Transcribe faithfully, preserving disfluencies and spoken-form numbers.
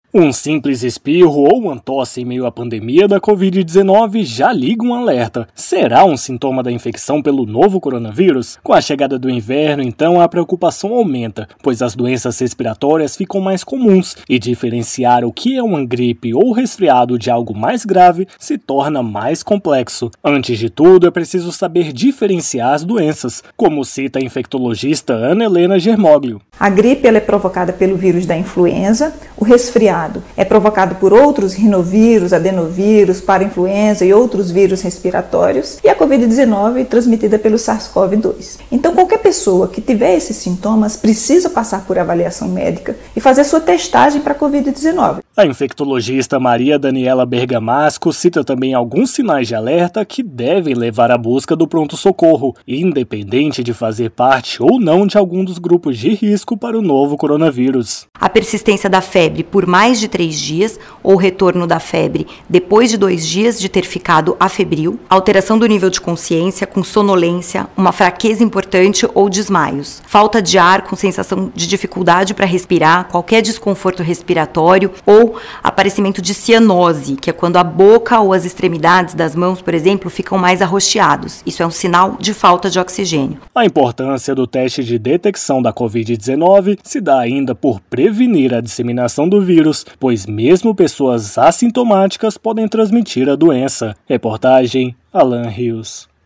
Um simples espirro ou uma tosse em meio à pandemia da covid dezenove já liga um alerta. Será um sintoma da infecção pelo novo coronavírus? Com a chegada do inverno, então, a preocupação aumenta, pois as doenças respiratórias ficam mais comuns e diferenciar o que é uma gripe ou resfriado de algo mais grave se torna mais complexo. Antes de tudo, é preciso saber diferenciar as doenças, como cita a infectologista Ana Helena Germoglio. A gripe ela é provocada pelo vírus da influenza, o resfriado é provocado por outros rinovírus, adenovírus, parainfluenza e outros vírus respiratórios, e a covid dezenove é transmitida pelo SARS-CoV dois. Então, qualquer pessoa que tiver esses sintomas precisa passar por avaliação médica e fazer sua testagem para a covid dezenove. A infectologista Maria Daniela Bergamasco cita também alguns sinais de alerta que devem levar à busca do pronto-socorro, independente de fazer parte ou não de algum dos grupos de risco para o novo coronavírus. A persistência da febre por mais de três dias ou retorno da febre depois de dois dias de ter ficado afebril, alteração do nível de consciência com sonolência, uma fraqueza importante ou desmaios, falta de ar com sensação de dificuldade para respirar, qualquer desconforto respiratório ou aparecimento de cianose, que é quando a boca ou as extremidades das mãos, por exemplo, ficam mais arroxeados. Isso é um sinal de falta de oxigênio. A importância do teste de detecção da covid dezenove se dá ainda por prevenir a disseminação do vírus, pois mesmo pessoas assintomáticas podem transmitir a doença. Reportagem Alan Rios.